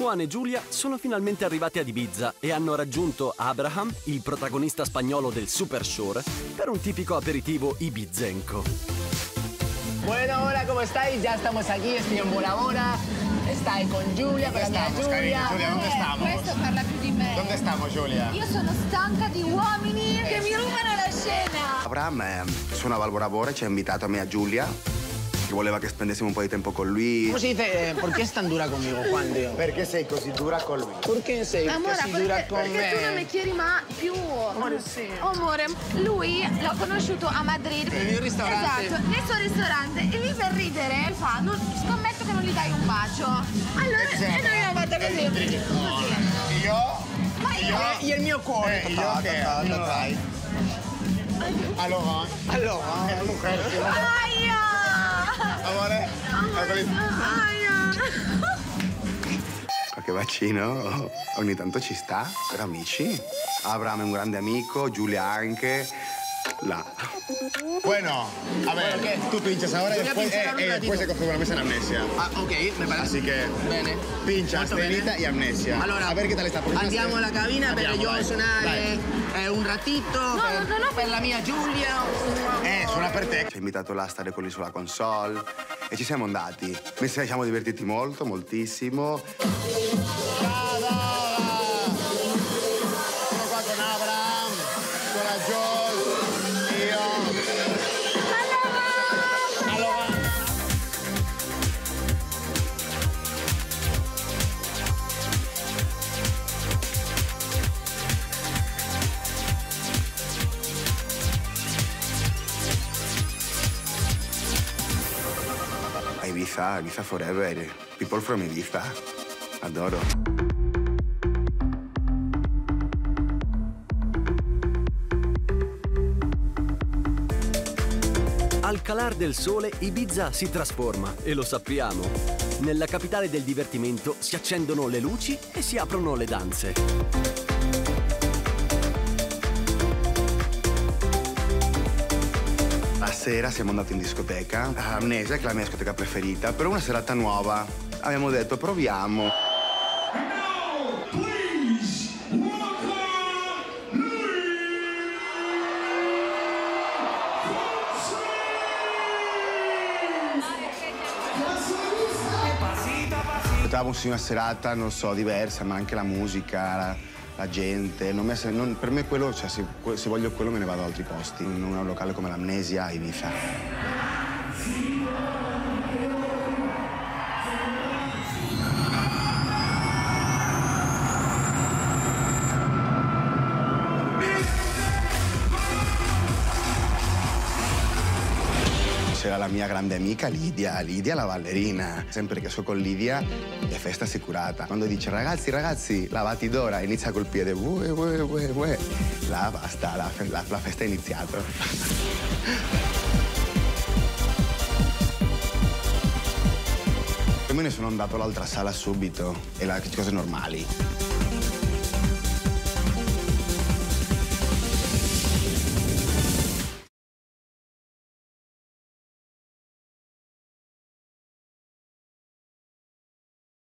Juan e Giulia sono finalmente arrivati ad Ibiza e hanno raggiunto Abraham, il protagonista spagnolo del Super Shore, per un tipico aperitivo ibizenco. Bueno, hola, ¿cómo estáis? Ya estamos aquí, estoy en Bora Bora. Stai con Giulia, con la mia Giulia. Giulia, dove stiamo? Questo parla più di me. Dove stiamo, Giulia? Io sono stanca di uomini che mi rubano la scena. Abraham suonava al Bora Bora, ci ha invitato a me e a Giulia, che voleva che spendessimo un po' di tempo con lui. ¿Cómo se dice? ¿Por qué es tan dura conmigo, Juan, tío? Perché sei così dura con lui? ¿Por qué sei Amore, così dura con perché tu non mi me? chiedi mai più. Amore, sì. Amore, lui l'ho conosciuto a Madrid. Nel mio ristorante. Esatto, nel suo ristorante. E lì per ridere fa, scommetto che non gli dai un bacio. Allora, e noi abbiamo fatto così. Io? Ma io? E il mio cuore. Io che? Dai. Allora? Allora? Aia! Amore? Aia! Qualche vaccino ogni tanto ci sta, per amici. Abraham è un grande amico, Giulia anche. Là. Bueno, a ver, ¿qué? tú pinchas ahora y Voy a después, pinchar un ratito. después se coge una mesa en amnesia. Ah, ok, me parece. Así que Bene. pinchas, Molto bene. cenita y amnesia. Allora, a ver qué tal está. Porque andiamo alla cabina per Andiamo, io dai. suonare un ratito per la mia Giulia. Suona per te. Ci ha invitato là a stare con lui sulla console e ci siamo andati. Ci siamo divertiti molto, moltissimo. Sono qua con Abraham, con la Joy, io. Allora. Ibiza forever. People from Ibiza. Adoro. Al calar del sole Ibiza si trasforma, e lo sappiamo. Nella capitale del divertimento si accendono le luci e si aprono le danze. La sera siamo andati in discoteca, a Amnesia, che è la mia discoteca preferita, per una serata nuova. Abbiamo detto, proviamo. Potevamo una serata, non so, diversa, ma anche la musica, la gente. Per me quello, cioè, se voglio quello me ne vado a altri posti, in un locale come l'Amnesia a Ibiza. C'era la mia grande amica Lidia la ballerina. Sempre che so con Lidia è festa assicurata. Quando dice ragazzi, la batidora inizia col piede, ue. Là basta, la festa è iniziata. Io me ne sono andato all'altra sala subito, e cose normali.